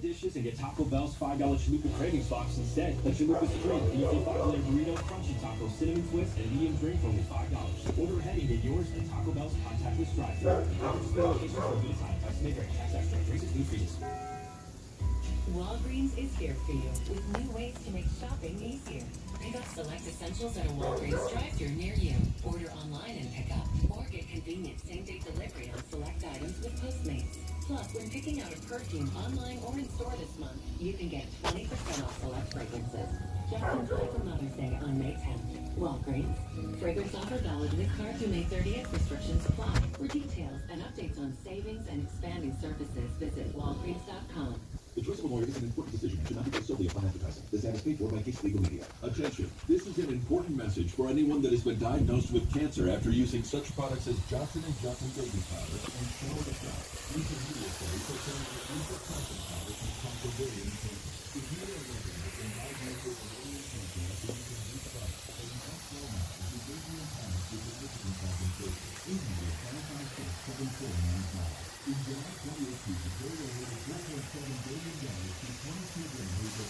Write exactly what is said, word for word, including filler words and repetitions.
dishes and get Taco Bell's five dollar Chalupa Cravings Box instead. The Chalupa Supreme, beefy five-layer burrito, crunchy taco, cinnamon twist, and medium drink for only five dollars. Order ahead and get yours at Taco Bell's contactless drive-thru. Locations for a good time. Price may vary. Tax extra. Traces new fees. Walgreens is here for you with new ways to make shopping easier. Pick up select essentials at a Walgreens drive-thru near you. Order online and pick up, or get convenient same-day delivery on select items with Postmates. Plus, when picking out a perfume online or in store this month, you can get twenty percent off select fragrances. Just in time for Mother's Day on May tenth. Walgreens. Fragrance offer valid with card through May thirtieth. Restrictions apply. For details and updates on savings and expanding services, visit walgreens dot com. The choice of a lawyer is an important decision and should not be based solely upon advertising. This ad is paid for by Case Legal Media. Attention, this is an important message for anyone that has been diagnosed with cancer after using such products as Johnson and Johnson baby powder and shower the shot. Intermediate containing anti-cancer powder can cause ovarian cancer. If you are living with a diagnosis of ovarian cancer after using these products, then you must know now that the baby impairment is significant compensation. Immediate five five six seven four nine five. In July twenty eighteen, the bill will award four point seven billion dollars to twenty-two women who